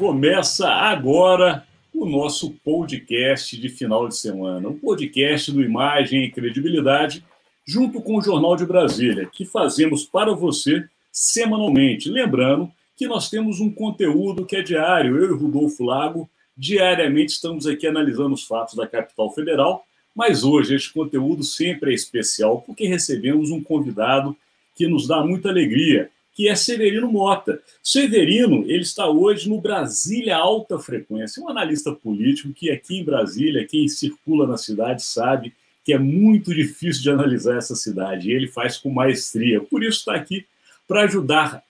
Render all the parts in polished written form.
Começa agora o nosso podcast de final de semana, um podcast do Imagem e Credibilidade, junto com o Jornal de Brasília, que fazemos para você semanalmente. Lembrando que nós temos um conteúdo que é diário, eu e Rodolfo Lago, diariamente estamos aqui analisando os fatos da capital federal, mas hoje este conteúdo sempre é especial, porque recebemos um convidado que nos dá muita alegria, que é Severino Mota. Severino, ele está hoje no Brasília Alta Frequência, um analista político que aqui em Brasília, quem circula na cidade sabe que é muito difícil de analisar essa cidade, e ele faz com maestria. Por isso está aqui para ajudar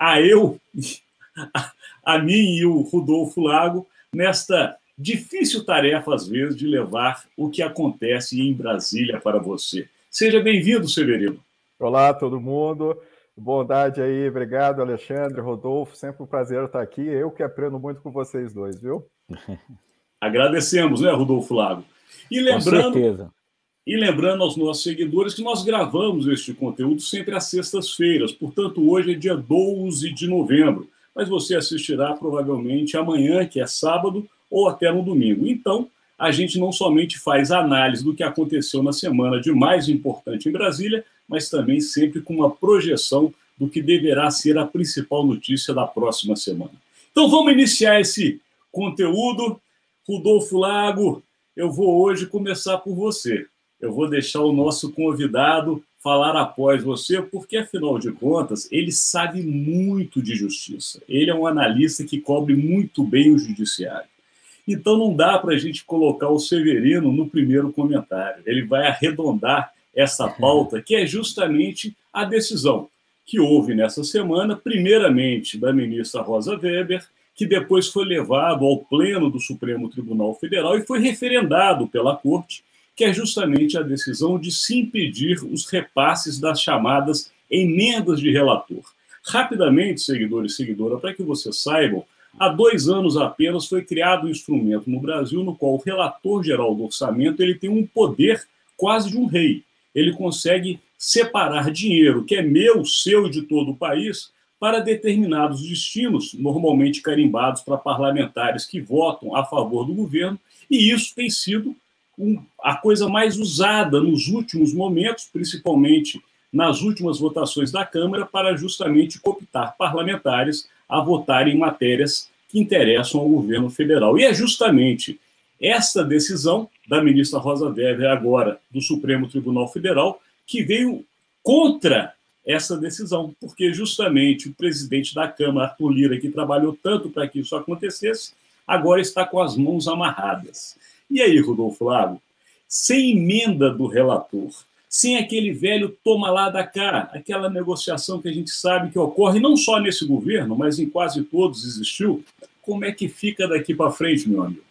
a mim e o Rodolfo Lago nesta difícil tarefa, às vezes, de levar o que acontece em Brasília para você. Seja bem-vindo, Severino. Olá, todo mundo. Bondade aí, obrigado, Alexandre, Rodolfo, sempre um prazer estar aqui. Eu que aprendo muito com vocês dois, viu? Agradecemos, né, Rodolfo Lago? Com certeza. E lembrando aos nossos seguidores que nós gravamos este conteúdo sempre às sextas-feiras, portanto, hoje é dia 12 de novembro, mas você assistirá provavelmente amanhã, que é sábado, ou até no domingo. Então, a gente não somente faz análise do que aconteceu na semana de mais importante em Brasília, mas também sempre com uma projeção do que deverá ser a principal notícia da próxima semana. Então vamos iniciar esse conteúdo. Rodolfo Lago, eu vou hoje começar por você. Eu vou deixar o nosso convidado falar após você, porque, afinal de contas, ele sabe muito de justiça. Ele é um analista que cobre muito bem o judiciário. Então não dá para a gente colocar o Severino no primeiro comentário. Ele vai arredondar essa pauta, que é justamente a decisão que houve nessa semana, primeiramente da ministra Rosa Weber, que depois foi levado ao pleno do Supremo Tribunal Federal e foi referendado pela Corte, que é justamente a decisão de se impedir os repasses das chamadas emendas de relator. Rapidamente, seguidores e seguidora, para que vocês saibam, há 2 anos apenas foi criado um instrumento no Brasil no qual o relator geral do orçamento ele tem um poder quase de um rei. Ele consegue separar dinheiro que é meu, seu e de todo o país para determinados destinos, normalmente carimbados para parlamentares que votam a favor do governo, e isso tem sido a coisa mais usada nos últimos momentos, principalmente nas últimas votações da Câmara, para justamente cooptar parlamentares a votarem em matérias que interessam ao governo federal. E é justamente essa decisão da ministra Rosa Weber, agora do Supremo Tribunal Federal, que veio contra essa decisão, porque justamente o presidente da Câmara, Arthur Lira, que trabalhou tanto para que isso acontecesse, agora está com as mãos amarradas. E aí, Rodolfo Lago, sem emenda do relator, sem aquele velho toma lá da cá, aquela negociação que a gente sabe que ocorre não só nesse governo, mas em quase todos existiu, como é que fica daqui para frente, meu amigo?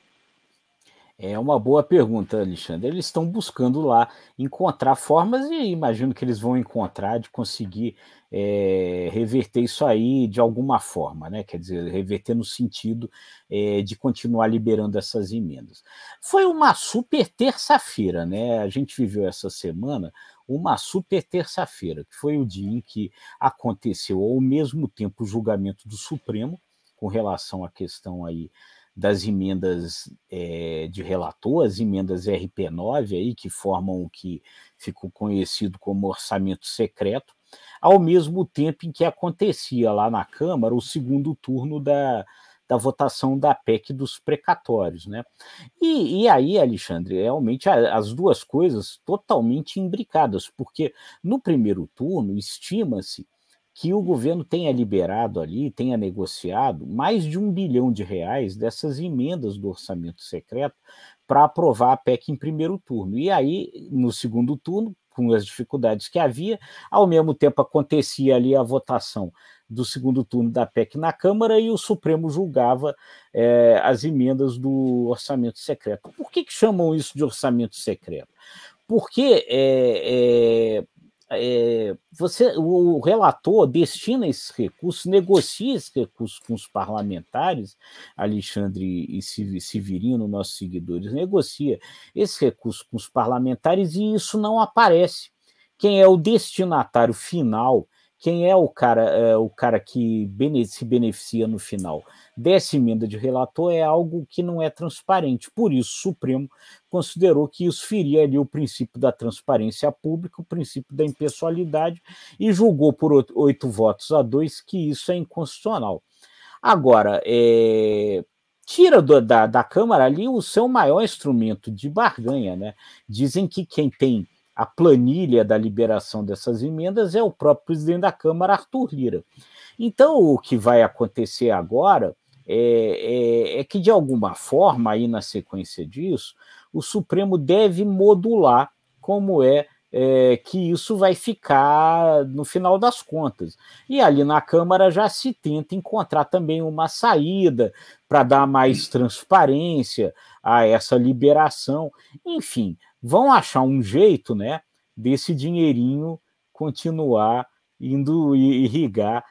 É uma boa pergunta, Alexandre. Eles estão buscando lá encontrar formas, e imagino que eles vão encontrar de conseguir reverter isso aí de alguma forma, né? Quer dizer, reverter no sentido de continuar liberando essas emendas. Foi uma super terça-feira, né? A gente viveu essa semana uma super terça-feira, que foi o dia em que aconteceu ao mesmo tempo o julgamento do Supremo com relação à questão aí das emendas de relator, as emendas RP9, aí, que formam o que ficou conhecido como orçamento secreto, ao mesmo tempo em que acontecia lá na Câmara o segundo turno da votação da PEC dos precatórios, né? E aí, Alexandre, realmente as duas coisas totalmente imbricadas, porque no primeiro turno estima-se que o governo tenha liberado ali, tenha negociado mais de R$1 bilhão dessas emendas do orçamento secreto para aprovar a PEC em primeiro turno. E aí, no segundo turno, com as dificuldades que havia, ao mesmo tempo acontecia ali a votação do segundo turno da PEC na Câmara e o Supremo julgava as emendas do orçamento secreto. Por que chamam isso de orçamento secreto? Porque o relator destina esses recursos, negocia esses recursos com os parlamentares, Alexandre e Severino, nossos seguidores, negocia esses recursos com os parlamentares e isso não aparece. Quem é o destinatário final, quem é o cara que se beneficia no final dessa emenda de relator é algo que não é transparente. Por isso, o Supremo considerou que isso feria ali o princípio da transparência pública, o princípio da impessoalidade, e julgou por 8 votos a 2 que isso é inconstitucional. Agora, tira da Câmara ali o seu maior instrumento de barganha, né? Dizem que quem tem a planilha da liberação dessas emendas é o próprio presidente da Câmara, Arthur Lira. Então, o que vai acontecer agora é que, de alguma forma, aí na sequência disso, o Supremo deve modular como que isso vai ficar no final das contas. E ali na Câmara já se tenta encontrar também uma saída para dar mais transparência a essa liberação. Enfim, vão achar um jeito, né, desse dinheirinho continuar indo irrigar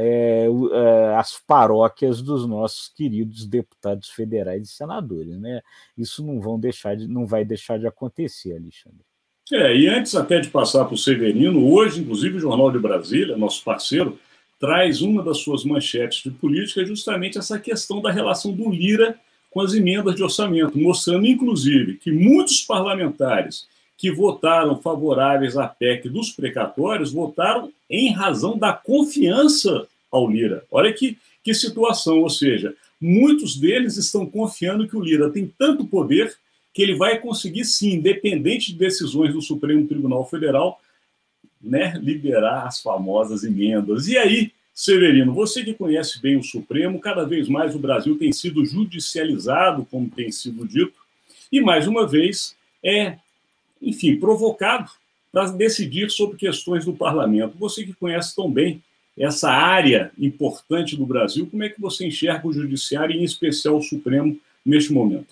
as paróquias dos nossos queridos deputados federais e senadores, né? Isso não vai deixar de acontecer, Alexandre. E antes até de passar para o Severino, hoje, inclusive, o Jornal de Brasília, nosso parceiro, traz uma das suas manchetes de política justamente essa questão da relação do Lira com as emendas de orçamento, mostrando, inclusive, que muitos parlamentares que votaram favoráveis à PEC dos precatórios votaram em razão da confiança ao Lira. Olha que situação, ou seja, muitos deles estão confiando que o Lira tem tanto poder que ele vai conseguir, sim, independente de decisões do Supremo Tribunal Federal, né, liberar as famosas emendas. E aí, Severino, você que conhece bem o Supremo, cada vez mais o Brasil tem sido judicializado, como tem sido dito, e mais uma vez enfim, provocado para decidir sobre questões do parlamento. Você que conhece tão bem essa área importante do Brasil, como é que você enxerga o judiciário, e em especial o Supremo, neste momento?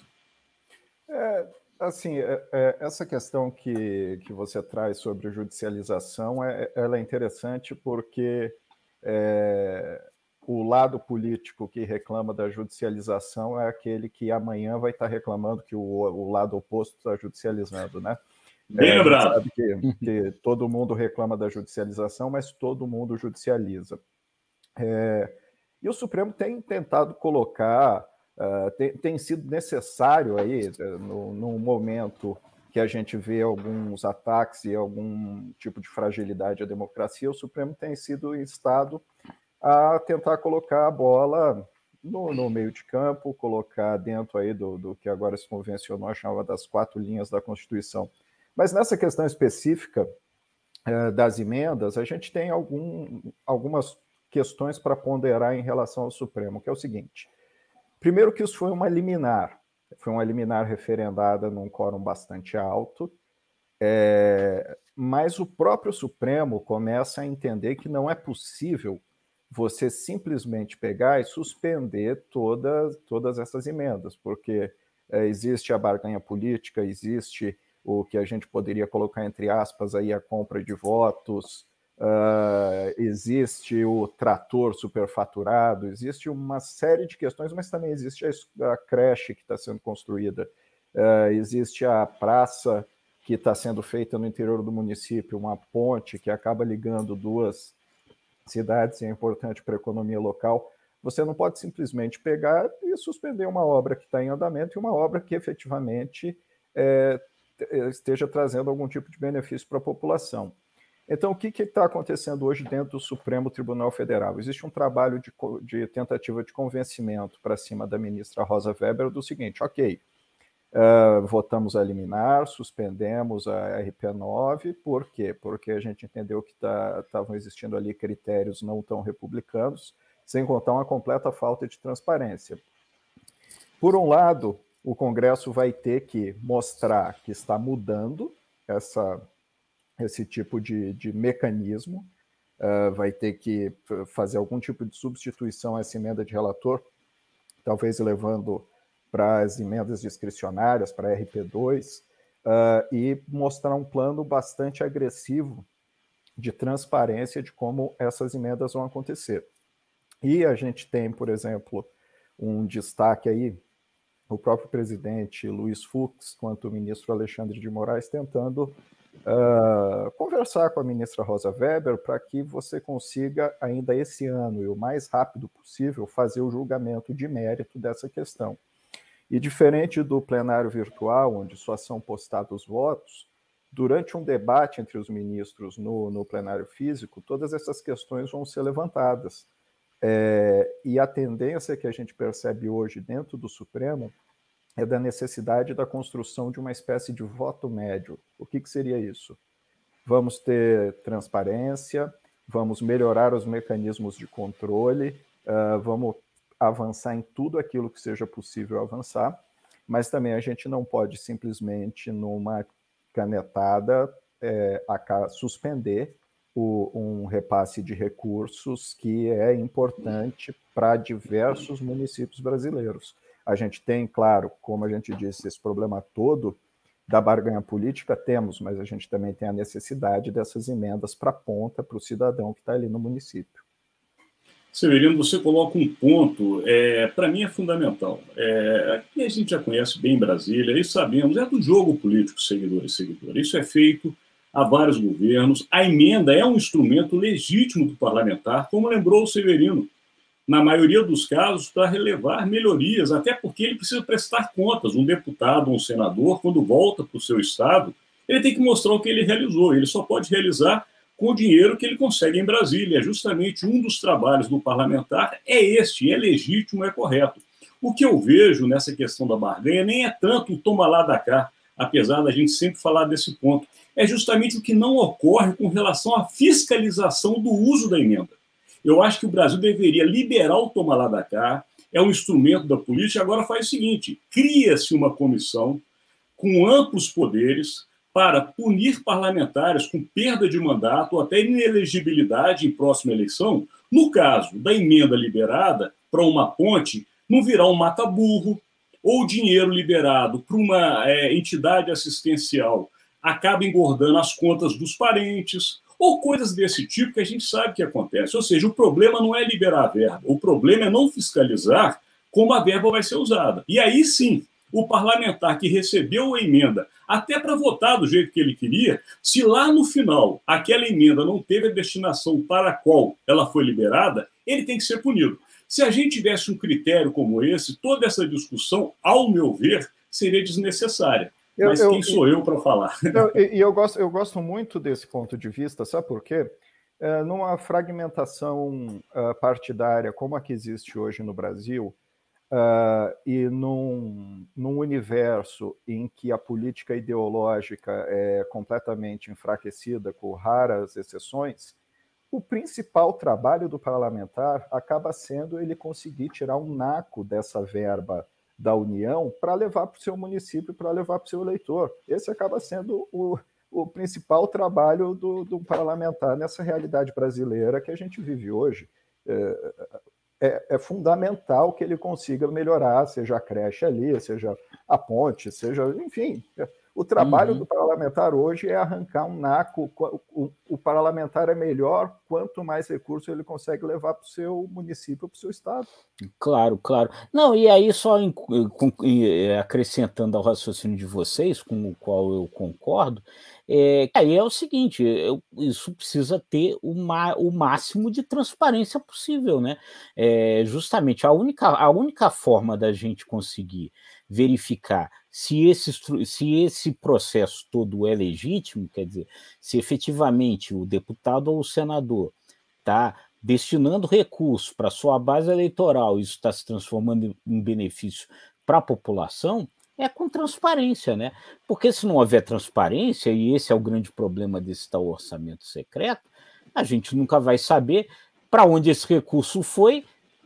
Essa questão que você traz sobre judicialização, ela é interessante porque o lado político que reclama da judicialização é aquele que amanhã vai estar reclamando que o lado oposto está judicializando, né? Bem lembrado. Sabe que todo mundo reclama da judicialização, mas todo mundo judicializa. E o Supremo tem tentado colocar, tem sido necessário aí, num momento que a gente vê alguns ataques e algum tipo de fragilidade à democracia, o Supremo tem sido instado a tentar colocar a bola no meio de campo, colocar dentro aí do que agora se convencionou, chamava das 4 linhas da Constituição. Mas nessa questão específica das emendas, a gente tem algumas questões para ponderar em relação ao Supremo, que é o seguinte. Primeiro que isso foi uma liminar referendada num quórum bastante alto, mas o próprio Supremo começa a entender que não é possível você simplesmente pegar e suspender todas essas emendas, porque existe a barganha política, existe o que a gente poderia colocar entre aspas aí a compra de votos, existe o trator superfaturado, existe uma série de questões, mas também existe a creche que está sendo construída, existe a praça que está sendo feita no interior do município, uma ponte que acaba ligando 2 cidades e é importante para a economia local. Você não pode simplesmente pegar e suspender uma obra que está em andamento e uma obra que efetivamente esteja trazendo algum tipo de benefício para a população. Então, o que está acontecendo hoje dentro do Supremo Tribunal Federal? Existe um trabalho de tentativa de convencimento para cima da ministra Rosa Weber do seguinte: ok, votamos a liminar, suspendemos a RP9, por quê? Porque a gente entendeu que estavam existindo ali critérios não tão republicanos, sem contar uma completa falta de transparência. Por um lado, o Congresso vai ter que mostrar que está mudando esse tipo de mecanismo, vai ter que fazer algum tipo de substituição a essa emenda de relator, talvez levando para as emendas discricionárias, para a RP2, e mostrar um plano bastante agressivo de transparência de como essas emendas vão acontecer. E a gente tem, por exemplo, um destaque aí, o próprio presidente Luiz Fux, quanto o ministro Alexandre de Moraes, tentando conversar com a ministra Rosa Weber para que você consiga, ainda esse ano e o mais rápido possível, fazer o julgamento de mérito dessa questão. E diferente do plenário virtual, onde só são postados votos, durante um debate entre os ministros no plenário físico, todas essas questões vão ser levantadas. E a tendência que a gente percebe hoje dentro do Supremo é da necessidade da construção de uma espécie de voto médio. O que seria isso? Vamos ter transparência, vamos melhorar os mecanismos de controle, vamos avançar em tudo aquilo que seja possível avançar, mas também a gente não pode simplesmente, numa canetada, suspender um repasse de recursos que é importante para diversos municípios brasileiros. A gente tem, claro, como a gente disse, esse problema todo da barganha política, temos, mas a gente também tem a necessidade dessas emendas para a ponta, para o cidadão que está ali no município. Severino, você coloca um ponto, para mim é fundamental. Aqui a gente já conhece bem Brasília, e sabemos, é do jogo político, seguidor e seguidora. Isso é feito há vários governos. A emenda é um instrumento legítimo do parlamentar, como lembrou o Severino, na maioria dos casos, para relevar melhorias, até porque ele precisa prestar contas. Um deputado, um senador, quando volta para o seu estado, ele tem que mostrar o que ele realizou. Ele só pode realizar com o dinheiro que ele consegue em Brasília. Justamente um dos trabalhos do parlamentar é legítimo, é correto. O que eu vejo nessa questão da barganha nem é tanto o toma lá da cá, apesar da gente sempre falar desse ponto, é justamente o que não ocorre com relação à fiscalização do uso da emenda. Eu acho que o Brasil deveria liberar o toma lá da cá, é um instrumento da política. Agora faz o seguinte, cria-se uma comissão com amplos poderes para punir parlamentares com perda de mandato ou até inelegibilidade em próxima eleição, no caso da emenda liberada para uma ponte, não virar um mata-burro, ou dinheiro liberado para uma entidade assistencial acaba engordando as contas dos parentes, ou coisas desse tipo que a gente sabe que acontece. Ou seja, o problema não é liberar a verba, o problema é não fiscalizar como a verba vai ser usada. E aí sim, o parlamentar que recebeu a emenda, até para votar do jeito que ele queria, se lá no final aquela emenda não teve a destinação para a qual ela foi liberada, ele tem que ser punido. Se a gente tivesse um critério como esse, toda essa discussão, ao meu ver, seria desnecessária. Mas quem sou eu para falar? Eu gosto muito desse ponto de vista, sabe por quê? Numa fragmentação partidária como a que existe hoje no Brasil, e num universo em que a política ideológica é completamente enfraquecida, com raras exceções, o principal trabalho do parlamentar acaba sendo ele conseguir tirar um naco dessa verba da União para levar para o seu município, para levar para o seu eleitor. Esse acaba sendo o principal trabalho do parlamentar nessa realidade brasileira que a gente vive hoje. É fundamental que ele consiga melhorar, seja a creche ali, seja a ponte, seja, enfim. O trabalho do parlamentar hoje é arrancar um naco. O parlamentar é melhor quanto mais recursos ele consegue levar para o seu município, para o seu estado. Claro, claro. Não, e aí só acrescentando ao raciocínio de vocês, com o qual eu concordo, aí é o seguinte, isso precisa ter o máximo de transparência possível, né? Justamente a única forma da gente conseguir verificar se esse processo todo é legítimo, quer dizer, se efetivamente o deputado ou o senador está destinando recursos para sua base eleitoral, isso está se transformando em benefício para a população, é com transparência, né? Porque se não houver transparência, e esse é o grande problema desse tal orçamento secreto, a gente nunca vai saber para onde esse recurso foi,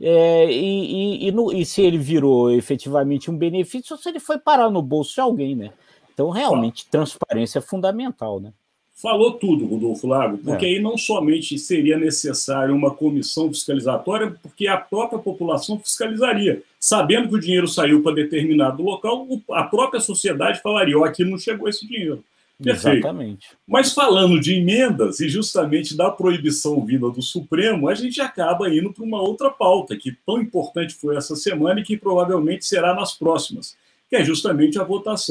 e se ele virou efetivamente um benefício ou se ele foi parar no bolso de alguém, né? Então, realmente, transparência é fundamental, né? Falou tudo, Rodolfo Lago, porque aí não somente seria necessário uma comissão fiscalizatória, porque a própria população fiscalizaria. Sabendo que o dinheiro saiu para determinado local, a própria sociedade falaria, aqui não chegou esse dinheiro. Perfeito. Exatamente. Mas falando de emendas e justamente da proibição vinda do Supremo, a gente acaba indo para uma outra pauta, que tão importante foi essa semana e que provavelmente será nas próximas, que é justamente a votação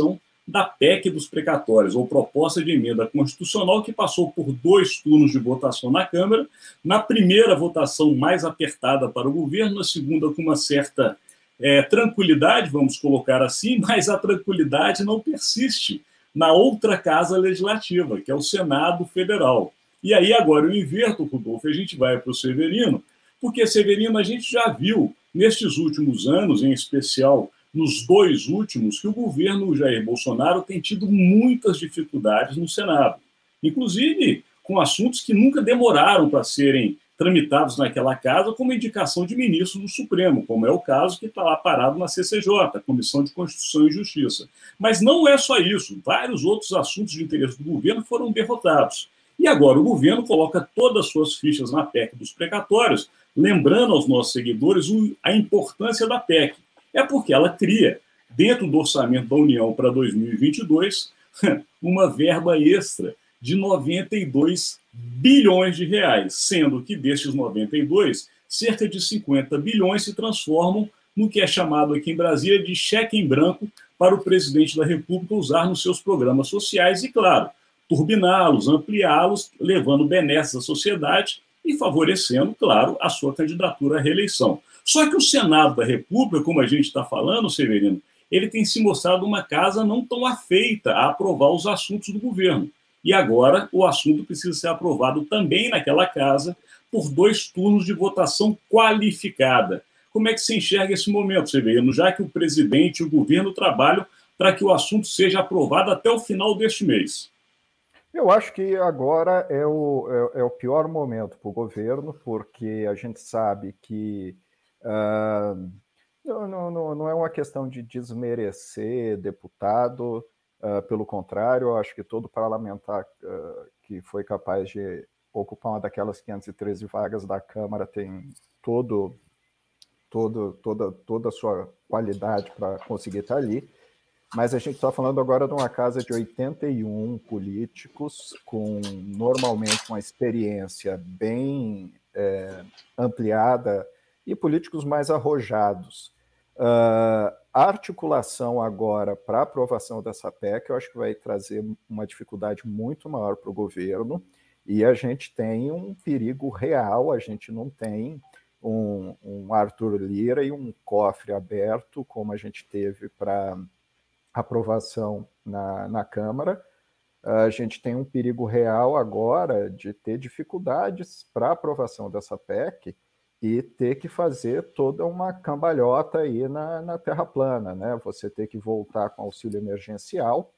da PEC dos precatórios, ou proposta de emenda constitucional, que passou por 2 turnos de votação na Câmara. Na primeira votação mais apertada para o governo, na segunda com uma certa tranquilidade, vamos colocar assim, mas a tranquilidade não persiste na outra casa legislativa, que é o Senado Federal. E aí agora eu inverto, Rodolfo, a gente vai para o Severino, porque, Severino, a gente já viu, nestes últimos anos, em especial nos 2 últimos, que o governo Jair Bolsonaro tem tido muitas dificuldades no Senado, inclusive com assuntos que nunca demoraram para serem tramitados naquela casa, como indicação de ministro do Supremo, como é o caso que está lá parado na CCJ, Comissão de Constituição e Justiça. Mas não é só isso, vários outros assuntos de interesse do governo foram derrotados. E agora o governo coloca todas as suas fichas na PEC dos precatórios, lembrando aos nossos seguidores a importância da PEC. É porque ela cria, dentro do orçamento da União para 2022, uma verba extra de 92 bilhões de reais, sendo que destes 92, cerca de 50 bilhões se transformam no que é chamado aqui em Brasília de cheque em branco para o presidente da República usar nos seus programas sociais e, claro, turbiná-los, ampliá-los, levando benesses à sociedade e favorecendo, claro, a sua candidatura à reeleição. Só que o Senado da República, como a gente está falando, Severino, ele tem se mostrado uma casa não tão afeita a aprovar os assuntos do governo. E agora o assunto precisa ser aprovado também naquela casa por 2 turnos de votação qualificada. Como é que se enxerga esse momento, Severino, já que o presidente e o governo trabalham para que o assunto seja aprovado até o final deste mês? Eu acho que agora é o pior momento para o governo, porque a gente sabe que não é uma questão de desmerecer deputado, pelo contrário, eu acho que todo parlamentar que foi capaz de ocupar uma daquelas 513 vagas da Câmara tem toda a sua qualidade para conseguir estar ali. Mas a gente está falando agora de uma casa de 81 políticos, com normalmente uma experiência bem ampliada e políticos mais arrojados. A articulação agora para a aprovação dessa PEC, eu acho que vai trazer uma dificuldade muito maior para o governo, e a gente tem um perigo real, a gente não tem um Arthur Lira e um cofre aberto, como a gente teve para aprovação na Câmara. A gente tem um perigo real agora de ter dificuldades para a aprovação dessa PEC e ter que fazer toda uma cambalhota aí na terra plana, né? Você ter que voltar com auxílio emergencial.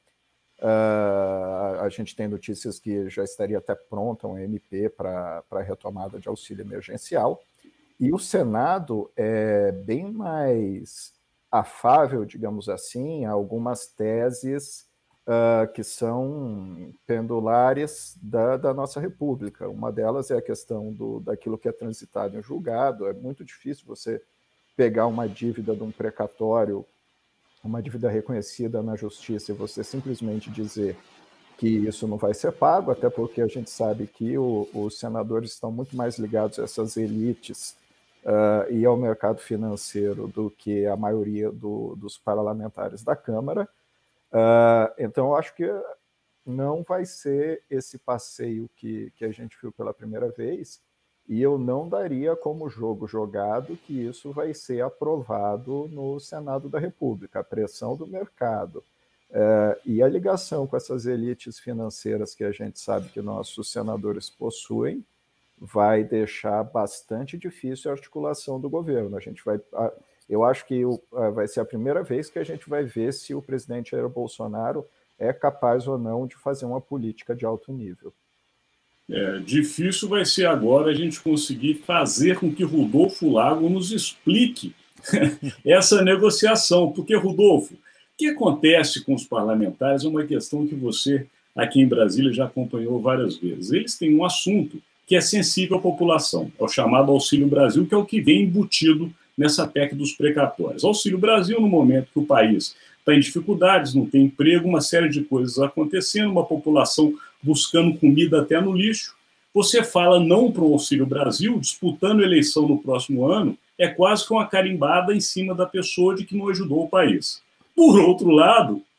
A gente tem notícias que já estaria até pronta um MP para a retomada de auxílio emergencial. E o Senado é bem mais afável, digamos assim, a algumas teses que são pendulares da nossa República. Uma delas é a questão daquilo que é transitado em julgado. É muito difícil você pegar uma dívida de um precatório, uma dívida reconhecida na justiça, e você simplesmente dizer que isso não vai ser pago, até porque a gente sabe que os senadores estão muito mais ligados a essas elites e ao mercado financeiro do que a maioria dos parlamentares da Câmara. Então, eu acho que não vai ser esse passeio que a gente viu pela primeira vez, e eu não daria como jogo jogado que isso vai ser aprovado no Senado da República. A pressão do mercado e a ligação com essas elites financeiras que a gente sabe que nossos senadores possuem vai deixar bastante difícil a articulação do governo. Eu acho que vai ser a primeira vez que a gente vai ver se o presidente Jair Bolsonaro é capaz ou não de fazer uma política de alto nível. Difícil vai ser agora a gente conseguir fazer com que Rodolfo Lago nos explique essa negociação. Porque, Rodolfo, o que acontece com os parlamentares é uma questão que você, aqui em Brasília, já acompanhou várias vezes. Eles têm um assunto que é sensível à população, é o chamado Auxílio Brasil, que é o que vem embutido nessa PEC dos precatórios. Auxílio Brasil, no momento que o país está em dificuldades, não tem emprego, uma série de coisas acontecendo, uma população buscando comida até no lixo. Você fala não para o Auxílio Brasil, disputando eleição no próximo ano, é quase que uma carimbada em cima da pessoa de que não ajudou o país. Por outro lado,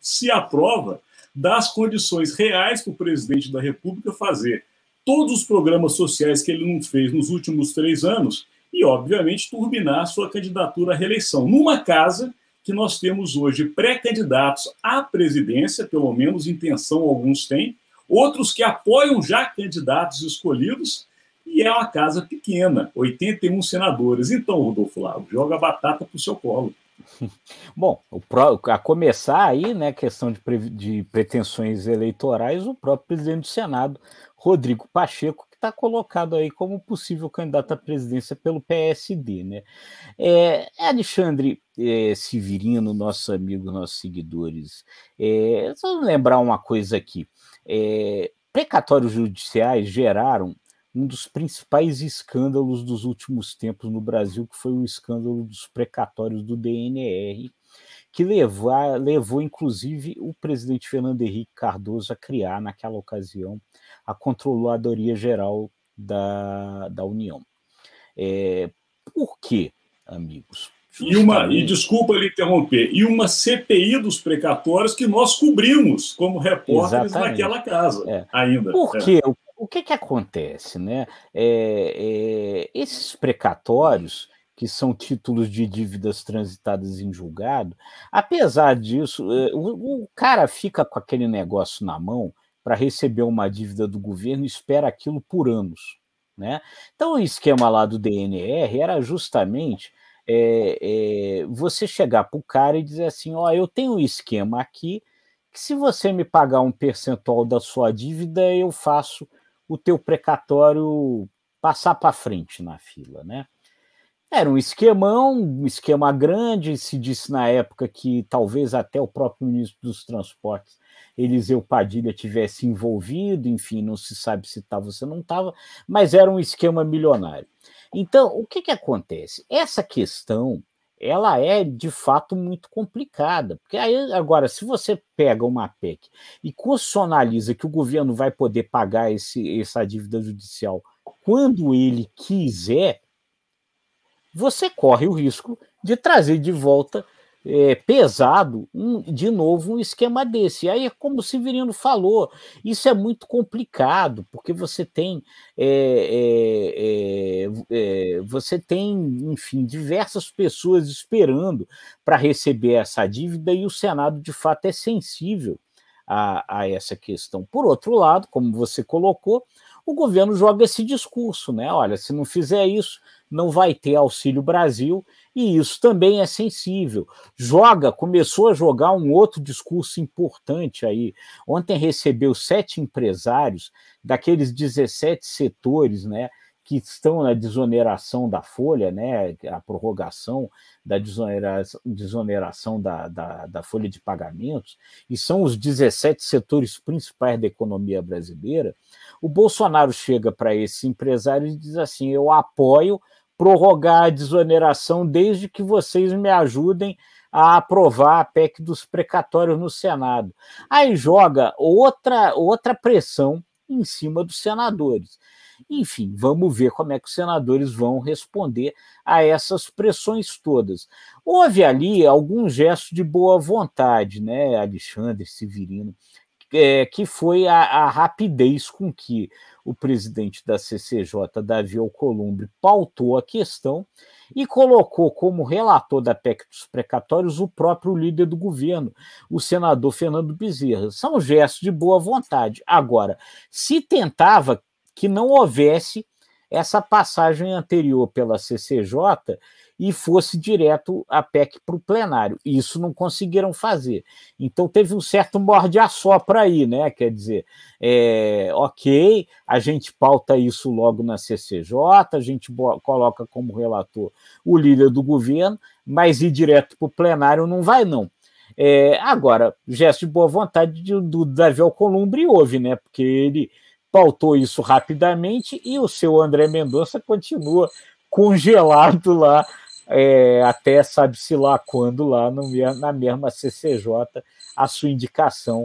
se aprova, dá as condições reais para o presidente da República fazer todos os programas sociais que ele não fez nos últimos 3 anos e, obviamente, turbinar sua candidatura à reeleição. Numa casa que nós temos hoje pré-candidatos à presidência, pelo menos intenção alguns têm, outros que apoiam já candidatos escolhidos, e é uma casa pequena, 81 senadores. Então, Rodolfo Lago, joga a batata para o seu colo. Bom, a começar aí, né, questão de pretensões eleitorais, o próprio presidente do Senado, Rodrigo Pacheco, que está colocado aí como possível candidato à presidência pelo PSD, né? Alexandre Severino, nosso amigo, nossos seguidores, só lembrar uma coisa aqui, precatórios judiciais geraram um dos principais escândalos dos últimos tempos no Brasil, que foi o escândalo dos precatórios do DNR, que levou, inclusive, o presidente Fernando Henrique Cardoso a criar, naquela ocasião, a Controladoria Geral da União. Por quê, amigos? E desculpa lhe interromper, e uma CPI dos precatórios que nós cobrimos como repórteres naquela casa ainda. Por quê? O que acontece, né? Esses precatórios, que são títulos de dívidas transitadas em julgado, apesar disso, o cara fica com aquele negócio na mão para receber uma dívida do governo e espera aquilo por anos, né? Então, o esquema lá do DNR era justamente você chegar para o cara e dizer assim, eu tenho um esquema aqui que se você me pagar um percentual da sua dívida, eu faço o teu precatório passar para frente na fila, né? Era um esquemão, um esquema grande, se disse na época que talvez até o próprio ministro dos Transportes, Eliseu Padilha, tivesse envolvido, enfim, não se sabe se estava ou se não estava, mas era um esquema milionário. Então, o que acontece? Essa questão, ela é, de fato, muito complicada, porque aí, agora, se você pega uma PEC e constitucionaliza que o governo vai poder pagar essa dívida judicial quando ele quiser, você corre o risco de trazer de volta pesado, de novo, um esquema desse. E aí, como o Severino falou, isso é muito complicado, porque você tem, enfim, diversas pessoas esperando para receber essa dívida e o Senado, de fato, é sensível a essa questão. Por outro lado, como você colocou, o governo joga esse discurso, né? Olha, se não fizer isso, não vai ter Auxílio Brasil, e isso também é sensível. Começou a jogar um outro discurso importante aí. Ontem recebeu 7 empresários daqueles 17 setores, né, que estão na desoneração da folha, né, a prorrogação da desoneração da folha de pagamentos, e são os 17 setores principais da economia brasileira. O Bolsonaro chega para esses empresários e diz assim: eu apoio prorrogar a desoneração desde que vocês me ajudem a aprovar a PEC dos precatórios no Senado. Aí joga outra pressão em cima dos senadores. Enfim, vamos ver como é que os senadores vão responder a essas pressões todas. Houve ali algum gesto de boa vontade, né, Alexandre Severino, que foi a rapidez com que o presidente da CCJ, Davi Alcolumbre, pautou a questão e colocou como relator da PEC dos precatórios o próprio líder do governo, o senador Fernando Bezerra. São gestos de boa vontade. Agora, se tentava que não houvesse essa passagem anterior pela CCJ e fosse direto a PEC para o plenário. Isso não conseguiram fazer. Então teve um certo morde-a-sopra aí, né? Quer dizer, ok, a gente pauta isso logo na CCJ, a gente coloca como relator o líder do governo, mas ir direto para o plenário não vai, não. Agora, gesto de boa vontade do Davi Alcolumbre houve, né? Porque ele pautou isso rapidamente e o seu André Mendonça continua congelado lá, até sabe-se lá quando, lá na mesma CCJ, a sua indicação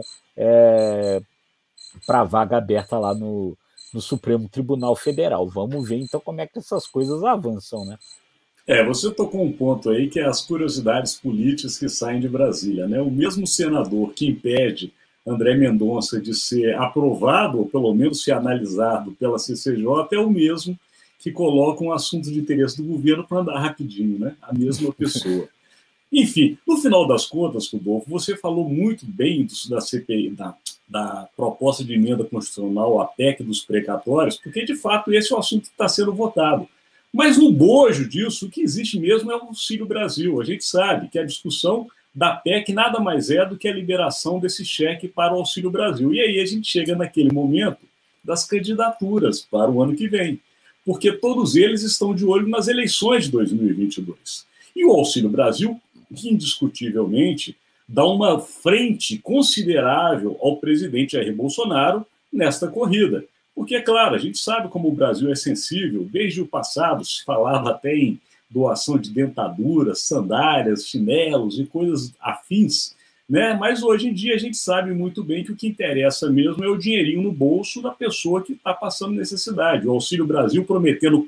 para a vaga aberta lá no Supremo Tribunal Federal. Vamos ver então como é que essas coisas avançam, né? Você tocou um ponto aí que é as curiosidades políticas que saem de Brasília, né? O mesmo senador que impede André Mendonça de ser aprovado, ou pelo menos ser analisado pela CCJ, é o mesmo que coloca um assunto de interesse do governo para andar rapidinho, né? A mesma pessoa. Enfim, no final das contas, Rodolfo, você falou muito bem da CPI, da proposta de emenda constitucional, a PEC dos precatórios, porque de fato esse é o assunto que está sendo votado. Mas no bojo disso, o que existe mesmo é o Auxílio Brasil. A gente sabe que a discussão da PEC nada mais é do que a liberação desse cheque para o Auxílio Brasil. E aí a gente chega naquele momento das candidaturas para o ano que vem, porque todos eles estão de olho nas eleições de 2022. E o Auxílio Brasil, que indiscutivelmente dá uma frente considerável ao presidente Jair Bolsonaro nesta corrida. Porque, é claro, a gente sabe como o Brasil é sensível. Desde o passado se falava até em doação de dentaduras, sandálias, chinelos e coisas afins, né? Mas hoje em dia a gente sabe muito bem que o que interessa mesmo é o dinheirinho no bolso da pessoa que está passando necessidade. O Auxílio Brasil prometendo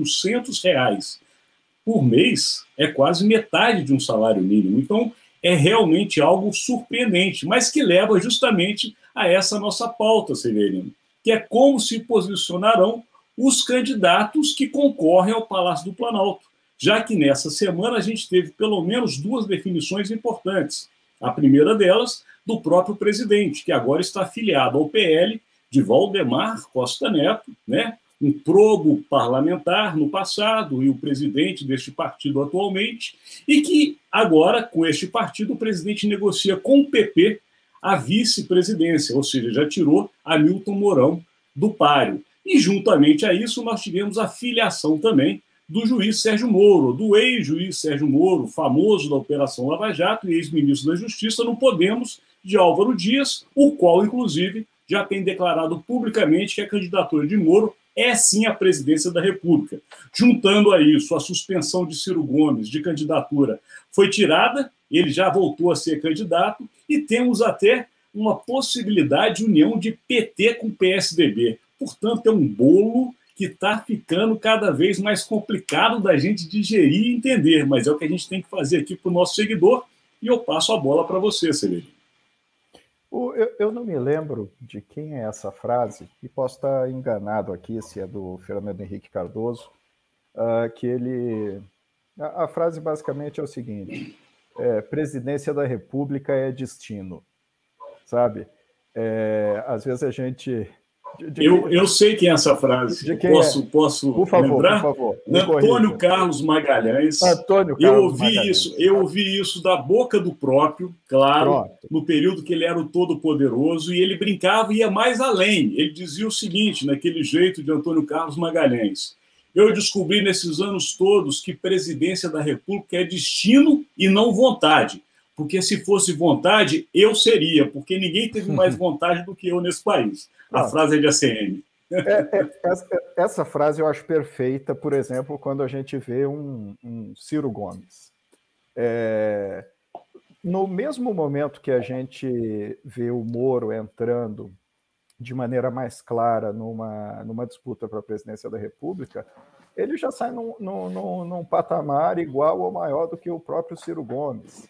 R$ 400 por mês é quase metade de um salário mínimo. Então, é realmente algo surpreendente, mas que leva justamente a essa nossa pauta, Severino, que é como se posicionarão os candidatos que concorrem ao Palácio do Planalto, já que nessa semana a gente teve pelo menos duas definições importantes. A primeira delas, do próprio presidente, que agora está afiliado ao PL de Valdemar Costa Neto, né? Um probo parlamentar no passado e o presidente deste partido atualmente, e que agora, com este partido, o presidente negocia com o PP a vice-presidência, ou seja, já tirou Hamilton Mourão do páreo. E, juntamente a isso, nós tivemos a filiação também do juiz Sérgio Moro, do ex-juiz Sérgio Moro, famoso da Operação Lava Jato e ex-ministro da Justiça, no Podemos, de Álvaro Dias, o qual, inclusive, já tem declarado publicamente que a candidatura de Moro é sim a presidência da República. Juntando a isso, a suspensão de Ciro Gomes de candidatura foi tirada, ele já voltou a ser candidato, e temos até uma possibilidade de união de PT com PSDB. Portanto, é um bolo que está ficando cada vez mais complicado da gente digerir e entender, mas é o que a gente tem que fazer aqui para o nosso seguidor, e eu passo a bola para você, Severino. Eu não me lembro de quem é essa frase, e posso estar enganado aqui, se é do Fernando Henrique Cardoso, que ele... A frase basicamente é o seguinte: presidência da República é destino, sabe? Às vezes a gente... Eu sei quem é essa frase. Posso por favor, lembrar? Por favor, Antônio Carlos Magalhães. Eu ouvi isso da boca do próprio, claro, no período que ele era o todo-poderoso, e ele brincava e ia mais além. Ele dizia o seguinte, naquele jeito de Antônio Carlos Magalhães: eu descobri nesses anos todos que presidência da República é destino e não vontade. Porque se fosse vontade, eu seria, porque ninguém teve mais vontade do que eu nesse país. A frase é de ACM. Essa frase eu acho perfeita, por exemplo, quando a gente vê um Ciro Gomes. No mesmo momento que a gente vê o Moro entrando de maneira mais clara numa disputa para a presidência da República, ele já sai num patamar igual ou maior do que o próprio Ciro Gomes.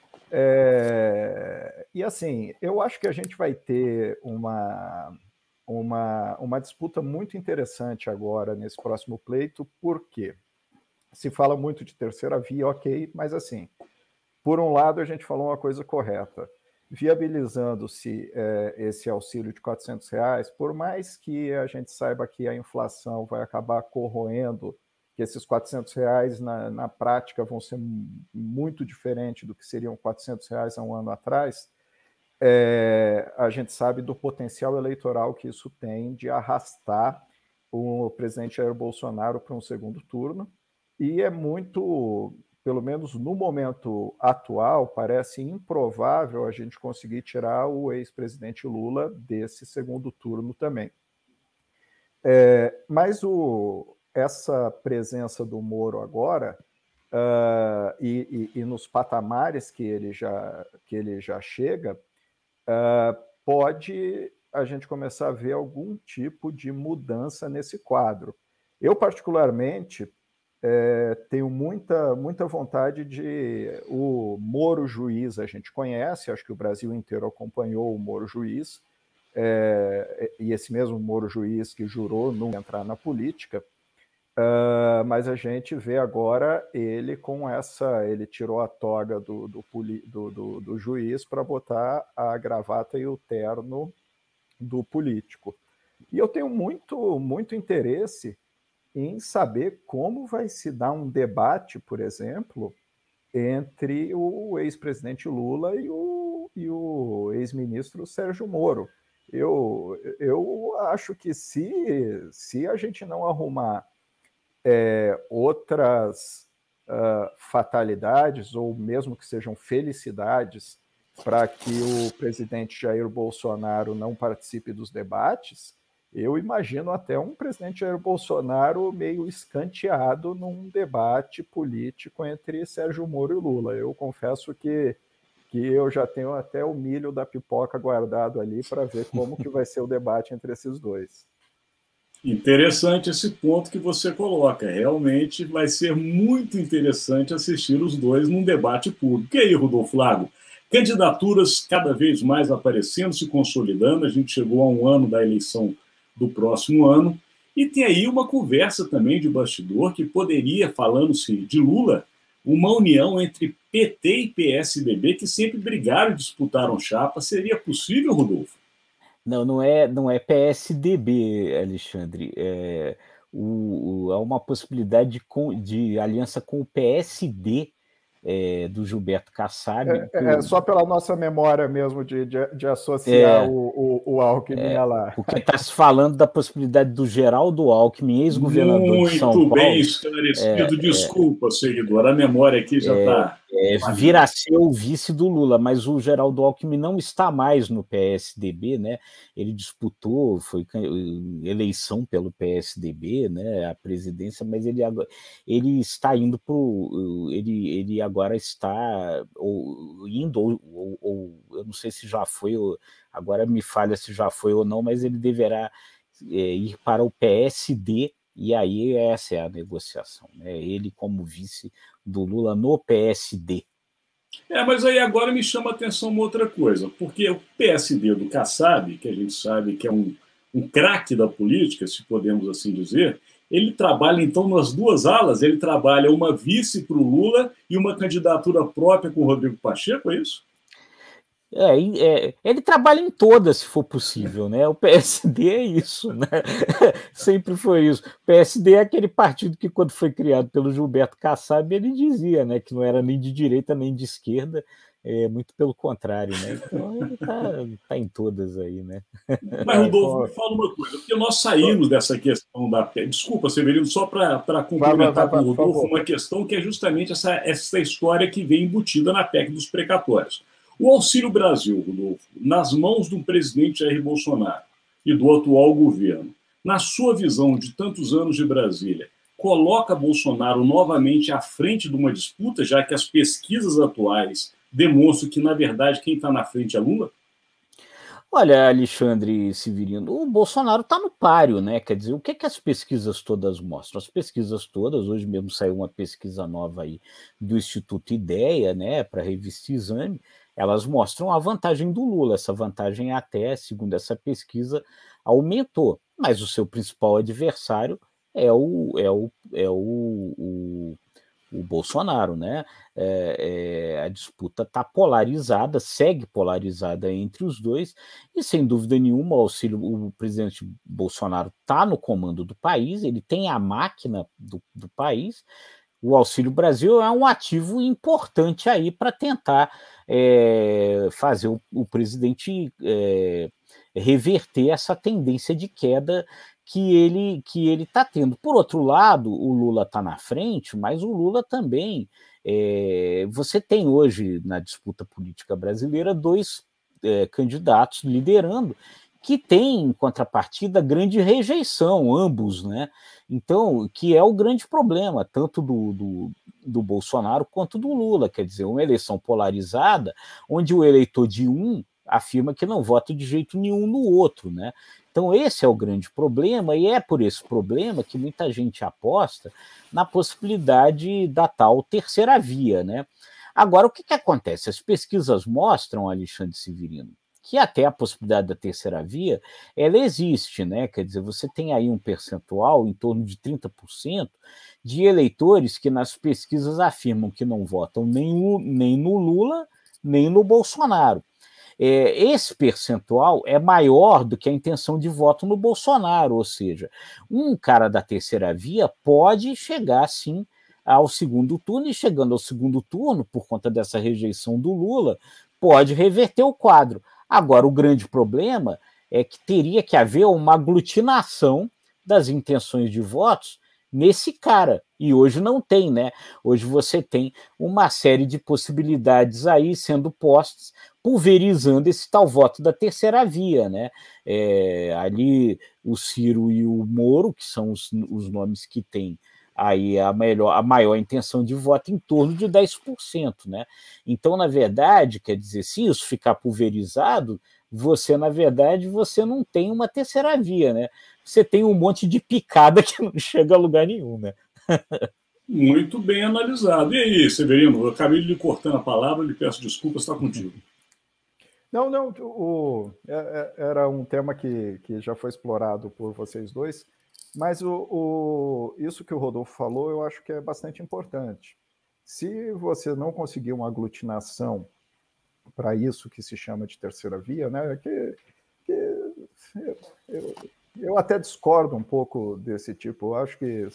E assim, eu acho que a gente vai ter uma disputa muito interessante agora nesse próximo pleito, porque se fala muito de terceira via, ok, mas assim, por um lado a gente falou uma coisa correta, viabilizando-se esse auxílio de R$ 400, por mais que a gente saiba que a inflação vai acabar corroendo, que esses R$ 400 na prática vão ser muito diferentes do que seriam R$ 400 há um ano atrás, a gente sabe do potencial eleitoral que isso tem de arrastar o presidente Jair Bolsonaro para um segundo turno, e é muito, pelo menos no momento atual, parece improvável a gente conseguir tirar o ex-presidente Lula desse segundo turno também. Mas essa presença do Moro agora, e nos patamares que ele já chega, pode a gente começar a ver algum tipo de mudança nesse quadro. Eu, particularmente, tenho muita vontade de... O Moro Juiz a gente conhece, acho que o Brasil inteiro acompanhou o Moro Juiz, e esse mesmo Moro Juiz que jurou não entrar na política, mas a gente vê agora ele com ele tirou a toga do juiz para botar a gravata e o terno do político. E eu tenho muito interesse em saber como vai se dar um debate, por exemplo, entre o ex-presidente Lula e o ex-ministro Sérgio Moro. Eu acho que se a gente não arrumar outras fatalidades, ou mesmo que sejam felicidades, para que o presidente Jair Bolsonaro não participe dos debates, eu imagino até um presidente Jair Bolsonaro meio escanteado num debate político entre Sérgio Moro e Lula. Eu confesso que eu já tenho até o milho da pipoca guardado ali para ver como que vai ser o debate entre esses dois. Interessante esse ponto que você coloca. Realmente vai ser muito interessante assistir os dois num debate público. E aí, Rodolfo Lago? Candidaturas cada vez mais aparecendo, se consolidando. A gente chegou a um ano da eleição do próximo ano. E tem aí uma conversa também de bastidor que poderia, falando-se de Lula, uma união entre PT e PSDB, que sempre brigaram e disputaram chapa. Seria possível, Rodolfo? Não é PSDB, Alexandre. Há uma possibilidade de aliança com o PSD do Gilberto Kassab. Só pela nossa memória mesmo de associar o Alckmin lá. Porque está se falando da possibilidade do Geraldo Alckmin, ex-governador de São Paulo. Muito bem esclarecido. Desculpa, seguidor, a memória aqui já está... vir a ser o vice do Lula, mas o Geraldo Alckmin não está mais no PSDB, né? Ele disputou, foi eleição pelo PSDB, né? A presidência, mas ele está indo para ele agora está indo, ou eu não sei se já foi, agora me falha se já foi ou não, mas ele deverá ir para o PSD. E aí essa é a negociação, né? Ele como vice do Lula no PSD. Mas aí agora me chama a atenção uma outra coisa, porque o PSD do Kassab, que a gente sabe que é um craque da política, se podemos assim dizer, ele trabalha então nas duas alas, ele trabalha uma vice para o Lula e uma candidatura própria com o Rodrigo Pacheco, é isso? Ele trabalha em todas, se for possível, né? O PSD é isso, né? Sempre foi isso. O PSD é aquele partido que, quando foi criado pelo Gilberto Kassab, ele dizia, né, que não era nem de direita nem de esquerda, muito pelo contrário, né? Então ele tá em todas aí, né? Mas, Rodolfo, me fala uma coisa, porque nós saímos dessa questão da... Desculpa, Severino, só para complementar com o Rodolfo, uma questão que é justamente essa história que vem embutida na PEC dos precatórios. O Auxílio Brasil, Rodolfo, nas mãos do presidente Jair Bolsonaro e do atual governo, na sua visão de tantos anos de Brasília, coloca Bolsonaro novamente à frente de uma disputa, já que as pesquisas atuais demonstram que, na verdade, quem está na frente é Lula? Olha, Alexandre Severino, o Bolsonaro está no páreo, né? Quer dizer, o que as pesquisas todas mostram? As pesquisas todas, hoje mesmo saiu uma pesquisa nova aí do Instituto Ideia, né, para a revista Exame, elas mostram a vantagem do Lula. Essa vantagem até, segundo essa pesquisa, aumentou. Mas o seu principal adversário é o Bolsonaro, né? A disputa está polarizada, segue polarizada entre os dois, e sem dúvida nenhuma o presidente Bolsonaro está no comando do país, ele tem a máquina do país. O Auxílio Brasil é um ativo importante aí para tentar fazer o presidente reverter essa tendência de queda que ele está tendo. Por outro lado, o Lula está na frente, mas o Lula também... você tem hoje, na disputa política brasileira, dois candidatos liderando, que têm, em contrapartida, grande rejeição, ambos, né? Então, que é o grande problema, tanto do Bolsonaro quanto do Lula. Quer dizer, uma eleição polarizada, onde o eleitor de um afirma que não vota de jeito nenhum no outro, né? Então, esse é o grande problema, e é por esse problema que muita gente aposta na possibilidade da tal terceira via, né? Agora, o que acontece? As pesquisas mostram, Alexandre Severino, que até a possibilidade da terceira via, ela existe, né? Quer dizer, você tem aí um percentual em torno de 30% de eleitores que nas pesquisas afirmam que não votam nem no Lula, nem no Bolsonaro. Esse percentual é maior do que a intenção de voto no Bolsonaro, ou seja, um cara da terceira via pode chegar, sim, ao segundo turno, e chegando ao segundo turno, por conta dessa rejeição do Lula, pode reverter o quadro. Agora, o grande problema é que teria que haver uma aglutinação das intenções de votos nesse cara, e hoje não tem, né? Hoje você tem uma série de possibilidades aí sendo postas, pulverizando esse tal voto da terceira via, né? Ali o Ciro e o Moro, que são os nomes que têm aí a maior intenção de voto, em torno de 10%, né? Então, na verdade, quer dizer, se isso ficar pulverizado, na verdade, você não tem uma terceira via, né? Você tem um monte de picada que não chega a lugar nenhum, né? Muito bem analisado. E aí, Severino, eu acabei de lhe cortando a palavra, lhe peço desculpas, está contigo. Não, era um tema que já foi explorado por vocês dois, mas isso que o Rodolfo falou, eu acho que é bastante importante. Se você não conseguir uma aglutinação para isso que se chama de terceira via, né, eu até discordo um pouco desse tipo. Eu acho que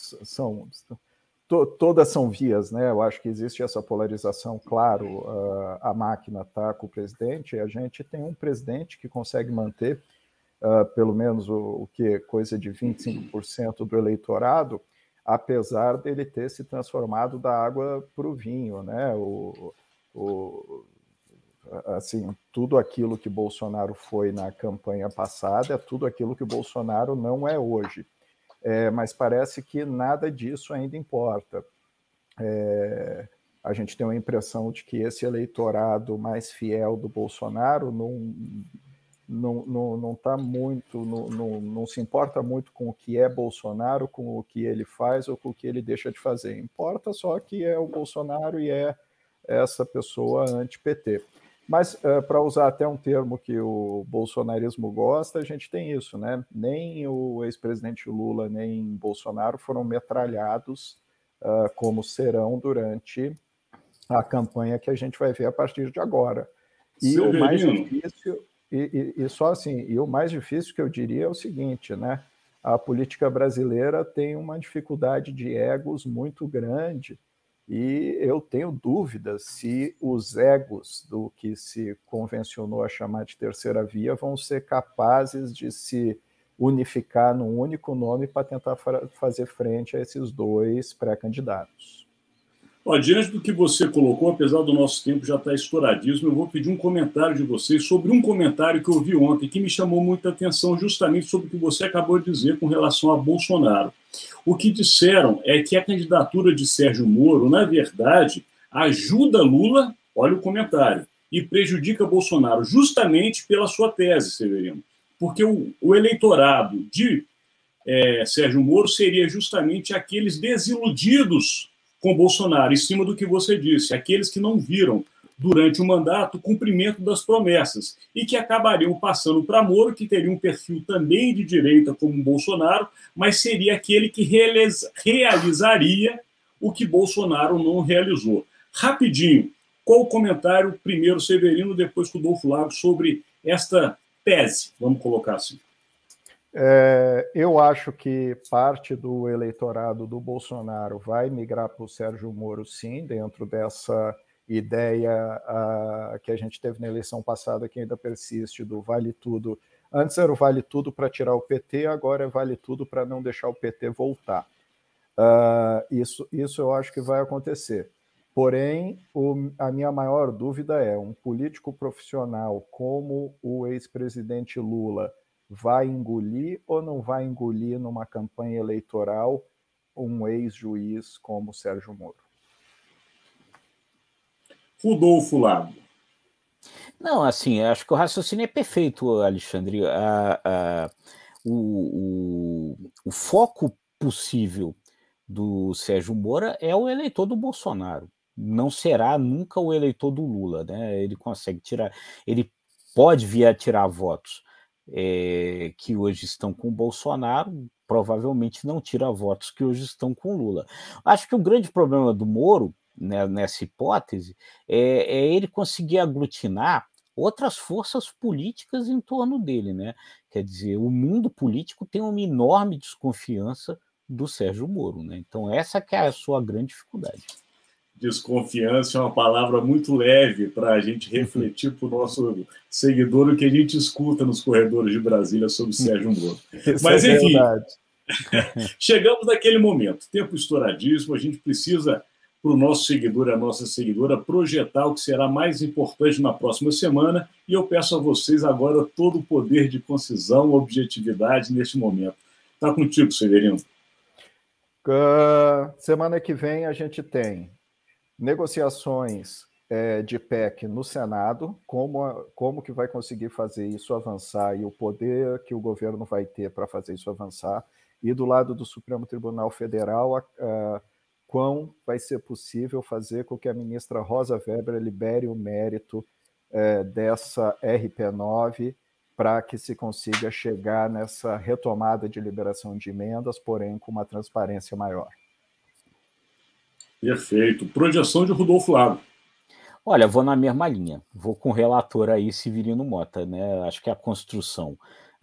todas são vias, né? Eu acho que existe essa polarização, claro, a máquina está com o presidente, e a gente tem um presidente que consegue manter pelo menos o que coisa de 25% do eleitorado, apesar dele ter se transformado da água para o vinho, né? Assim, tudo aquilo que Bolsonaro foi na campanha passada é tudo aquilo que Bolsonaro não é hoje. Mas parece que nada disso ainda importa. A gente tem uma impressão de que esse eleitorado mais fiel do Bolsonaro não tá muito, não se importa muito com o que é Bolsonaro, com o que ele faz ou com o que ele deixa de fazer. Importa só que é o Bolsonaro e é essa pessoa anti-PT. Mas, para usar até um termo que o bolsonarismo gosta, a gente tem isso, né? Nem o ex-presidente Lula, nem Bolsonaro foram metralhados como serão durante a campanha que a gente vai ver a partir de agora. E o mais difícil, e o mais difícil que eu diria é o seguinte, né? A política brasileira tem uma dificuldade de egos muito grande, e eu tenho dúvidas se os egos do que se convencionou a chamar de terceira via vão ser capazes de se unificar num único nome para tentar fazer frente a esses dois pré-candidatos. Diante do que você colocou, apesar do nosso tempo já estar estouradíssimo, eu vou pedir um comentário de vocês sobre um comentário que eu vi ontem que me chamou muita atenção justamente sobre o que você acabou de dizer com relação a Bolsonaro. O que disseram é que a candidatura de Sérgio Moro, na verdade, ajuda Lula, olha o comentário, e prejudica Bolsonaro justamente pela sua tese, Severino. Porque o eleitorado de Sérgio Moro seria justamente aqueles desiludidos com Bolsonaro, em cima do que você disse, aqueles que não viram durante o mandato o cumprimento das promessas e que acabariam passando para Moro, que teria um perfil também de direita como Bolsonaro, mas seria aquele que realizaria o que Bolsonaro não realizou. Rapidinho, qual o comentário, primeiro Severino, depois Rodolfo Lago, sobre esta tese, vamos colocar assim? Eu acho que parte do eleitorado do Bolsonaro vai migrar para o Sérgio Moro, sim, dentro dessa ideia que a gente teve na eleição passada, que ainda persiste, do vale tudo. Antes era o vale tudo para tirar o PT, agora é vale tudo para não deixar o PT voltar. Isso eu acho que vai acontecer. Porém, a minha maior dúvida é um político profissional como o ex-presidente Lula vai engolir ou não vai engolir numa campanha eleitoral um ex-juiz como Sérgio Moro? Rodolfo Lago. Não, assim, acho que o raciocínio é perfeito, Alexandre. O foco possível do Sérgio Moro é o eleitor do Bolsonaro. Não será nunca o eleitor do Lula, né? Ele consegue tirar, ele pode vir a tirar votos que hoje estão com o Bolsonaro, provavelmente não tira votos que hoje estão com o Lula. Acho que o grande problema do Moro, né, nessa hipótese, é ele conseguir aglutinar outras forças políticas em torno dele, né? Quer dizer, o mundo político tem uma enorme desconfiança do Sérgio Moro, né? Então essa que é a sua grande dificuldade. Desconfiança é uma palavra muito leve para a gente refletir para o nosso seguidor o que a gente escuta nos corredores de Brasília sobre Sérgio Moro. Mas, enfim, chegamos naquele momento, tempo estouradíssimo, a gente precisa, para o nosso seguidor e a nossa seguidora, projetar o que será mais importante na próxima semana, e eu peço a vocês agora todo o poder de concisão, objetividade neste momento. Está contigo, Severino. Semana que vem a gente tem negociações de PEC no Senado, como que vai conseguir fazer isso avançar e o poder que o governo vai ter para fazer isso avançar, e do lado do Supremo Tribunal Federal, quão vai ser possível fazer com que a ministra Rosa Weber libere o mérito dessa RP9 para que se consiga chegar nessa retomada de liberação de emendas, porém com uma transparência maior. Perfeito. Projeção de Rodolfo Lago. Olha, vou na mesma linha. Vou com o relator aí, Severino Mota, né? Acho que a construção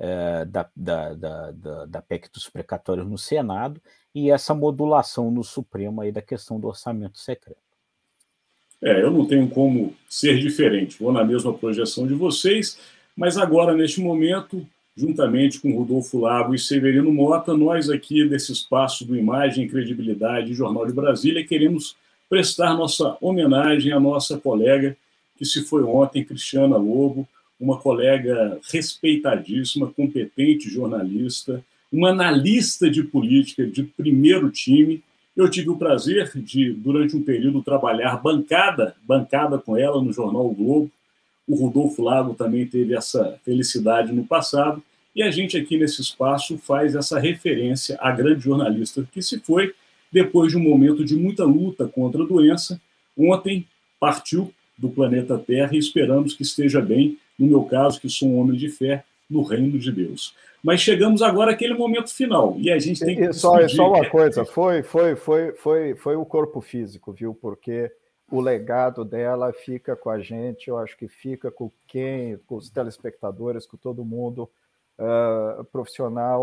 da PEC dos precatórios no Senado e essa modulação no Supremo aí da questão do orçamento secreto. Eu não tenho como ser diferente. Vou na mesma projeção de vocês, mas agora, neste momento, juntamente com Rodolfo Lago e Severino Mota, nós aqui desse espaço do Imagem, Credibilidade e Jornal de Brasília queremos prestar nossa homenagem à nossa colega que se foi ontem, Cristiana Lobo, uma colega respeitadíssima, competente jornalista, uma analista de política de primeiro time. Eu tive o prazer de, durante um período, trabalhar bancada com ela no jornal O Globo. O Rodolfo Lago também teve essa felicidade no passado, e a gente aqui nesse espaço faz essa referência à grande jornalista que se foi depois de um momento de muita luta contra a doença. Ontem partiu do planeta Terra e esperamos que esteja bem, no meu caso, que sou um homem de fé, no reino de Deus. Mas chegamos agora àquele momento final, e a gente tem que... Só uma coisa, foi o corpo físico, viu? Porque o legado dela fica com a gente, eu acho que fica com os telespectadores, com todo mundo, profissional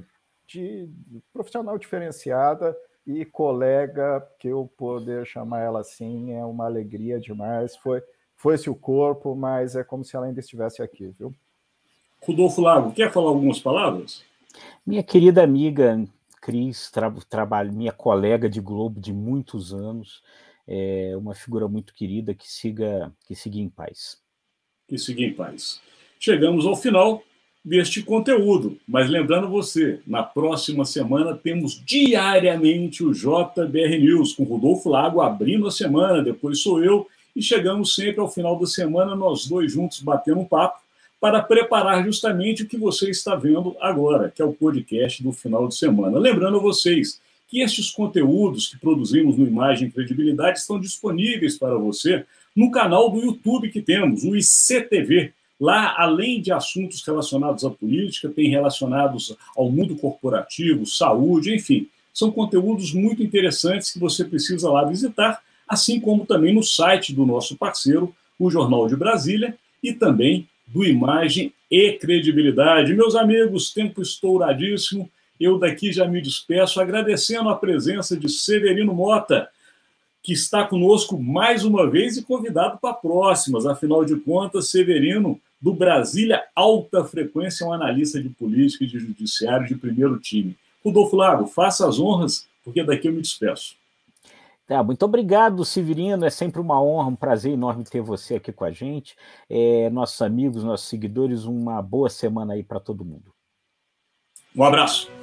diferenciada e colega, que eu poder chamar ela assim, é uma alegria demais. Foi-se o corpo, mas é como se ela ainda estivesse aqui, viu? Rodolfo Lago, quer falar algumas palavras? Minha querida amiga Cris, minha colega de Globo de muitos anos, uma figura muito querida, que siga em paz. Que siga em paz. Chegamos ao final deste conteúdo, mas lembrando você, na próxima semana temos diariamente o JBR News, com Rodolfo Lago abrindo a semana, depois sou eu, e chegamos sempre ao final da semana, nós dois juntos batendo um papo, para preparar justamente o que você está vendo agora, que é o podcast do final de semana. Lembrando a vocês que estes conteúdos que produzimos no Imagem e Credibilidade estão disponíveis para você no canal do YouTube que temos, o ICTV. Lá, além de assuntos relacionados à política, tem relacionados ao mundo corporativo, saúde, enfim. São conteúdos muito interessantes que você precisa lá visitar, assim como também no site do nosso parceiro, o Jornal de Brasília, e também do Imagem e Credibilidade. Meus amigos, tempo estouradíssimo. Eu daqui já me despeço, agradecendo a presença de Severino Mota, que está conosco mais uma vez e convidado para próximas. Afinal de contas, Severino, do Brasília Alta Frequência, é um analista de política e de judiciário de primeiro time. Rodolfo Lago, faça as honras, porque daqui eu me despeço. Muito obrigado, Severino. É sempre uma honra, um prazer enorme ter você aqui com a gente. Nossos amigos, nossos seguidores, uma boa semana aí para todo mundo. Um abraço.